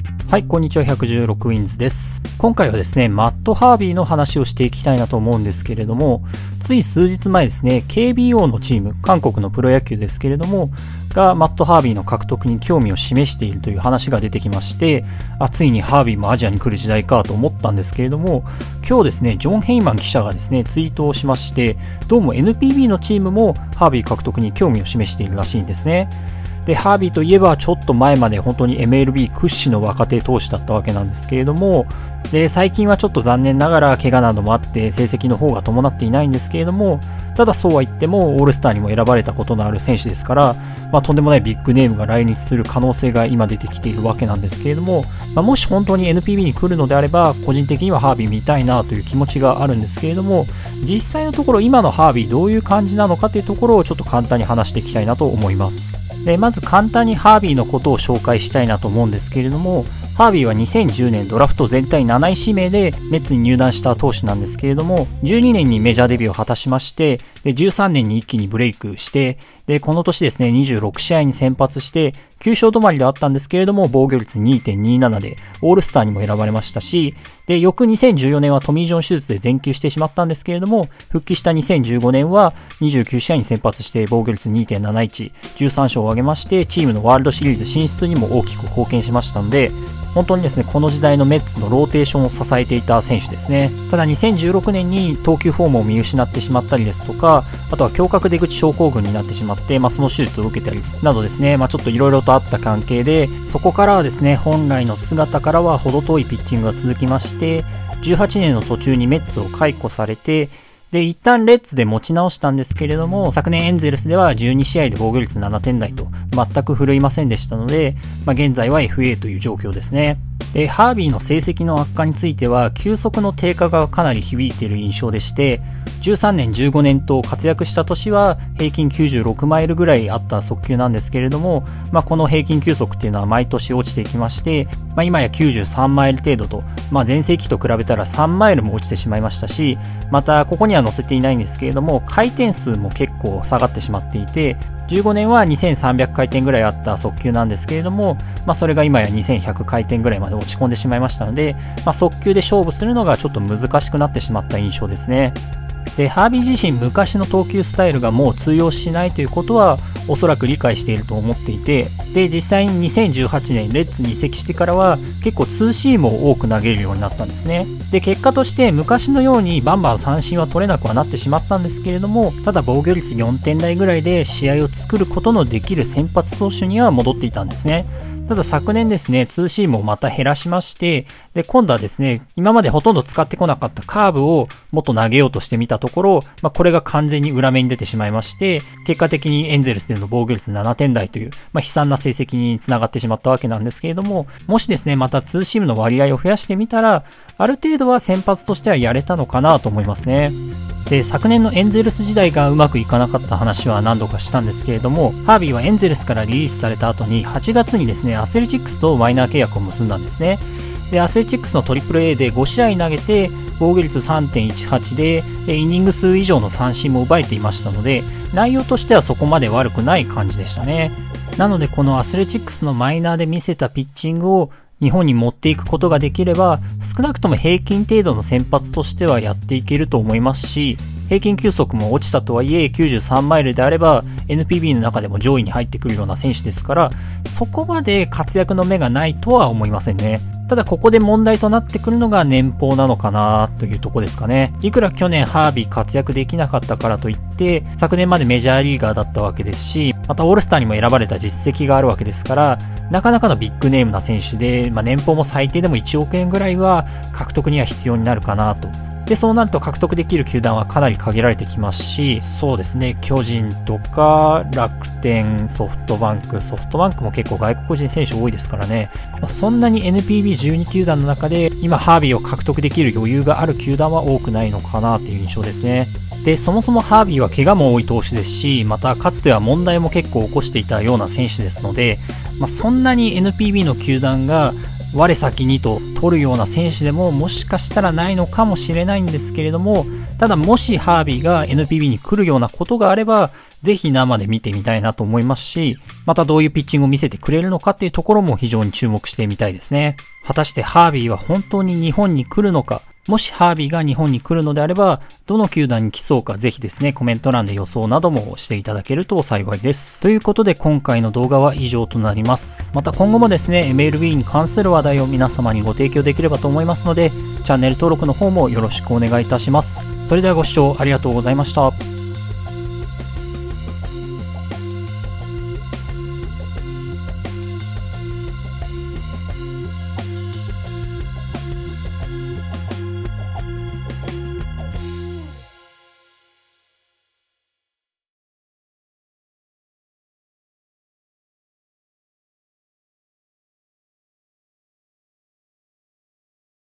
はい、こんにちは。116ウィンズです。今回はですね、マット・ハービーの話をしていきたいなと思うんですけれども、つい数日前ですね、KBO のチーム、韓国のプロ野球ですけれども、がマット・ハービーの獲得に興味を示しているという話が出てきまして、ついにハービーもアジアに来る時代かと思ったんですけれども、今日ですね、ジョン・ヘイマン記者がですね、ツイートをしまして、どうも NPB のチームもハービー獲得に興味を示しているらしいんですね。で、ハービーといえばちょっと前まで本当に MLB 屈指の若手投手だったわけなんですけれども、で、最近はちょっと残念ながら怪我などもあって成績の方が伴っていないんですけれども、ただそうは言ってもオールスターにも選ばれたことのある選手ですから、とんでもないビッグネームが来日する可能性が今出てきているわけなんですけれども、もし本当に NPB に来るのであれば、個人的にはハービー見たいなという気持ちがあるんですけれども、実際のところ今のハービーどういう感じなのかというところをちょっと簡単に話していきたいなと思います。で、まず簡単にハービーのことを紹介したいなと思うんですけれども、ハービーは2010年ドラフト全体7位指名でメッツに入団した投手なんですけれども、12年にメジャーデビューを果たしまして、で13年に一気にブレイクして、でこの年ですね、26試合に先発して9勝止まりであったんですけれども、防御率 2.27 でオールスターにも選ばれましたし、で翌2014年はトミー・ジョン手術で全休してしまったんですけれども、復帰した2015年は29試合に先発して防御率 2.71、13勝を挙げまして、チームのワールドシリーズ進出にも大きく貢献しましたので、本当にですね、この時代のメッツのローテーションを支えていた選手ですね。ただ2016年に投球フォームを見失ってしまったりですとか、あとは胸郭出口症候群になってしまって、その手術を受けたりなどですね、ちょっといろいろとあった関係で、そこからはですね、本来の姿からは程遠いピッチングが続きまして、18年の途中にメッツを解雇されて、で、一旦レッツで持ち直したんですけれども、昨年エンゼルスでは12試合で防御率7点台と全く振るいませんでしたので、現在は FA という状況ですね。で、ハービーの成績の悪化については、球速の低下がかなり響いている印象でして、13年、15年と活躍した年は平均96マイルぐらいあった速球なんですけれども、この平均球速っていうのは毎年落ちていきまして、今や93マイル程度と、前世紀と比べたら3マイルも落ちてしまいましたし、またここには載せていないんですけれども、回転数も結構下がってしまっていて、15年は2300回転ぐらいあった速球なんですけれども、それが今や2100回転ぐらいまで落ち込んでしまいましたので、速球で勝負するのがちょっと難しくなってしまった印象ですね。で、ハービー自身昔の投球スタイルがもう通用しないということはおそらく理解していると思っていて、で、実際に2018年レッツに移籍してからは結構ツーシームを多く投げるようになったんですね。で、結果として昔のようにバンバン三振は取れなくはなってしまったんですけれども、ただ防御率4点台ぐらいで試合を作ることのできる先発投手には戻っていたんですね。ただ昨年ですね、ツーシームをまた減らしまして、で、今度はですね、今までほとんど使ってこなかったカーブをもっと投げようとしてみたところ、これが完全に裏目に出てしまいまして、結果的にエンゼルスでの防御率7点台という、悲惨な成績につながってしまったわけなんですけれども、もしですね、またツーシームの割合を増やしてみたら、ある程度は先発としてはやれたのかなと思いますね。で、昨年のエンゼルス時代がうまくいかなかった話は何度かしたんですけれども、ハービーはエンゼルスからリリースされた後に8月にですね、アスレチックスとマイナー契約を結んだんですね。で、アスレチックスの AAA で5試合投げて防御率 3.18 でイニング数以上の三振も奪えていましたので、内容としてはそこまで悪くない感じでしたね。なのでこのアスレチックスのマイナーで見せたピッチングを日本に持っていくことができれば、少なくとも平均程度の先発としてはやっていけると思いますし、平均球速も落ちたとはいえ93マイルであれば NPB の中でも上位に入ってくるような選手ですから、そこまで活躍の目がないとは思いませんね。ただここで問題となってくるのが年俸なのかなというとこですかね。いくら去年ハービー活躍できなかったからといって昨年までメジャーリーガーだったわけですし、またオールスターにも選ばれた実績があるわけですから、なかなかのビッグネームな選手で、年俸も最低でも1億円ぐらいは獲得には必要になるかなと。で、そうなると獲得できる球団はかなり限られてきますし、そうですね、巨人とか楽天、ソフトバンクも結構外国人選手多いですからね、そんなに NPB12 球団の中で今ハービーを獲得できる余裕がある球団は多くないのかなという印象ですね。で、そもそもハービーは怪我も多い投手ですし、またかつては問題も結構起こしていたような選手ですので、そんなに NPB の球団が我先にと取るような選手でももしかしたらないのかもしれないんですけれども、 ただもしハービーが NPB に来るようなことがあれば、ぜひ生で見てみたいなと思いますし、またどういうピッチングを見せてくれるのかっていうところも非常に注目してみたいですね。果たしてハービーは本当に日本に来るのか、もしハービーが日本に来るのであれば、どの球団に来そうかぜひですね、コメント欄で予想などもしていただけると幸いです。ということで今回の動画は以上となります。また今後もですね、MLB に関する話題を皆様にご提供できればと思いますので、チャンネル登録の方もよろしくお願いいたします。それではご視聴ありがとうございました。